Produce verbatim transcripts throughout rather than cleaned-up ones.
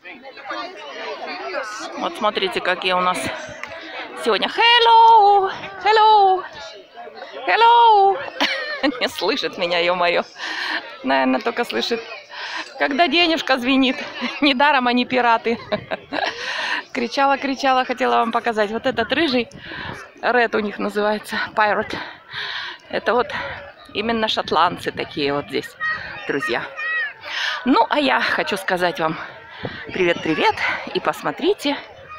Вот смотрите, какие у нас сегодня. Hello! Hello! Hello! Не слышит меня, ё-моё. Наверное, только слышит, когда денежка звенит. Недаром они пираты. Кричала, кричала, хотела вам показать. Вот этот рыжий, Red у них называется, Pirate. Это вот именно шотландцы такие вот здесь, друзья. Ну, а я хочу сказать вам привет-привет. И посмотрите,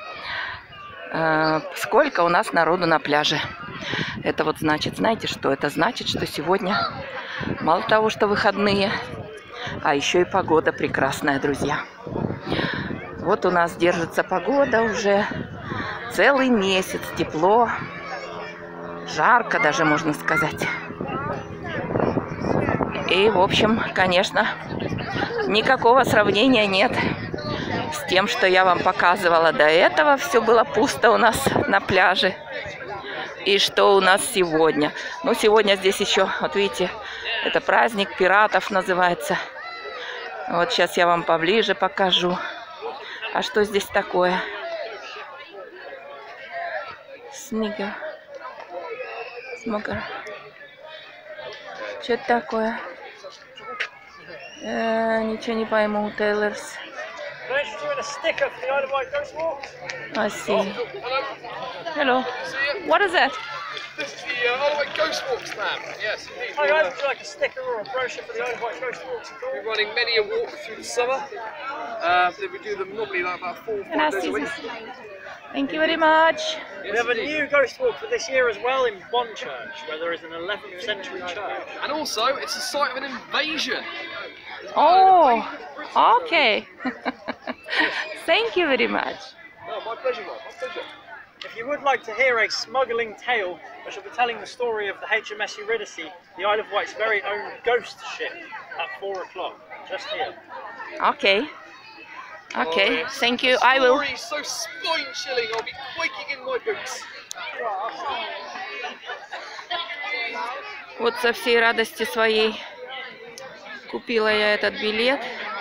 э, сколько у нас народу на пляже. Это вот значит, знаете что? Это значит, что сегодня мало того, что выходные, а еще и погода прекрасная, друзья. Вот у нас держится погода уже целый месяц. Тепло, жарко даже, можно сказать. И, в общем, конечно, никакого сравнения нет с тем, что я вам показывала до этого. Все было пусто у нас на пляже. И что у нас сегодня? Ну, сегодня здесь еще, вот видите, это праздник пиратов называется. Вот сейчас я вам поближе покажу. А что здесь такое? Снега. Смога. Что это такое? Э, ничего не пойму. Тейлорс. I see. Hello. What is that? This is the uh, Isle of Wight Ghost Walks map. Yes, indeed. Hi guys, would you like a sticker or a brochure for the Isle of Wight Ghost Walks? We're running many a walk through the summer. Uh, we do them normally like about four or five days a week. Thank you very much. We have a new ghost walk for this year as well in Bond Church, where there is an eleventh century church. And also, it's the site of an invasion. Oh, okay. Thank you very much. Oh, my pleasure, Rob. My pleasure. If you would like to hear a smuggling tale, I shall be telling the story of the H M S Eurydice, the Isle of Wight's very own ghost ship, at four o'clock, just here. Okay. Okay, Oh, yes. thank you. I will. Story so spine-chilling, I'll be quaking in my boots. Вот со всей радости своей купила я этот билет.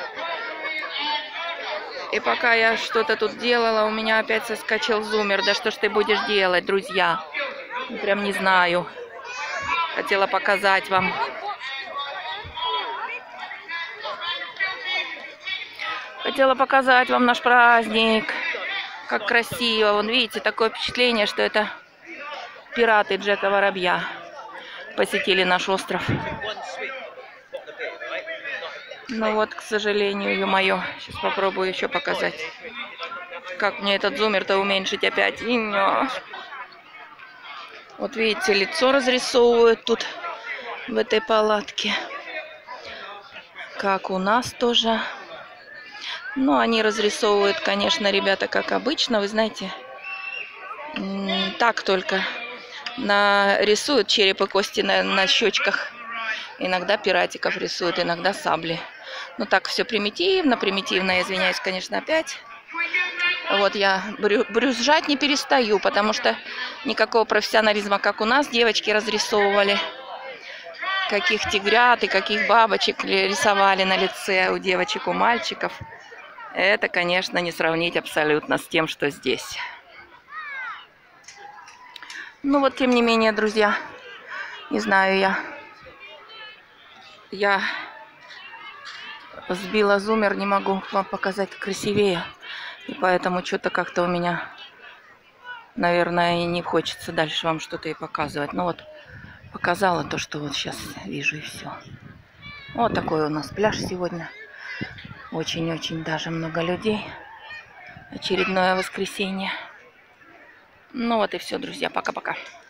И пока я что-то тут делала, у меня опять соскочил зумер. Да что ж ты будешь делать, друзья? Прям не знаю. Хотела показать вам. Хотела показать вам наш праздник. Как красиво. Вон, видите, такое впечатление, что это пираты Джека Воробья посетили наш остров. Ну вот, к сожалению, ё-моё. Сейчас попробую еще показать. Как мне этот зумер-то уменьшить опять? Вот видите, лицо разрисовывают тут, в этой палатке. Как у нас тоже. Ну, они разрисовывают, конечно, ребята, как обычно. Вы знаете, так только нарисуют череп и кости на, на щечках. Иногда пиратиков рисуют, иногда сабли. Ну так все примитивно, примитивно, я извиняюсь, конечно, опять. Вот я брю, брюзжать не перестаю, потому что никакого профессионализма, как у нас, девочки разрисовывали. Каких тигрят и каких бабочек рисовали на лице у девочек, у мальчиков. Это, конечно, не сравнить абсолютно с тем, что здесь. Ну вот, тем не менее, друзья, не знаю я. Я сбила зумер, не могу вам показать красивее. И поэтому что-то как-то у меня, наверное, и не хочется дальше вам что-то и показывать. Ну вот, показала то, что вот сейчас вижу, и все. Вот такой у нас пляж сегодня. Очень-очень даже много людей. Очередное воскресенье. Ну вот и все, друзья. Пока-пока.